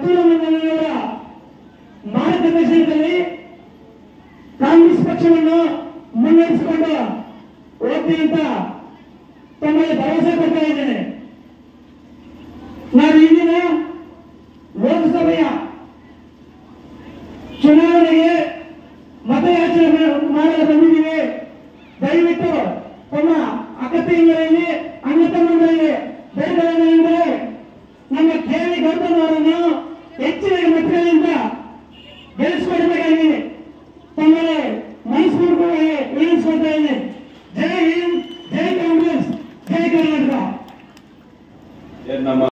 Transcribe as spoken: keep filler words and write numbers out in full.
ವರ್ತೂಲ ಮಂಡಳಿಯವರ ಮಾರ್ಗದರ್ಶನದಲ್ಲಿ ಕಾಂಗ್ರೆಸ್ ಪಕ್ಷವನ್ನು ಮುನ್ನಡೆಸಿಕೊಂಡು ಹೋಗ್ತೀನಿ ಅಂತ ತಮಗೆ ಭರವಸೆ ಕೊಡ್ತಾ ಇದ್ದೇನೆ. ನಾನು ಇಂದಿನ ಲೋಕಸಭೆಯ ಚುನಾವಣೆಗೆ ಮತಯಾಚನೆ ಮಾಡಲು ಬಂದಿದ್ದೀವಿ. ದಯವಿಟ್ಟು ತಮ್ಮ ಅಕ್ಕ ತಂಗಿಯರಲ್ಲಿ ಅಣ್ಣ ತಮ್ಮಂದರಿಗೆ ಬೇಡಗಳೆಂದರೆ ನಮ್ಮ ಕೆ ವಿ ಗೌತಮ್ ಅವರನ್ನು ಹೆಚ್ಚಿನ ಮತಗಳಿಂದ ಗೆಲ್ಲಿಸಿಕೊಡಬೇಕಾಗಿದೆ. ತಮ್ಮಲ್ಲಿ ಮನಸ್ಪೂರ್ವಕವಾಗಿ ವಿನಂತಿಸ್ಕೊಳ್ತಾ ಇದ್ದೇನೆ. ಜೈ ಹಿಂದ್, ಜೈ ಕಾಂಗ್ರೆಸ್, ಜೈ ಕರ್ನಾಟಕ.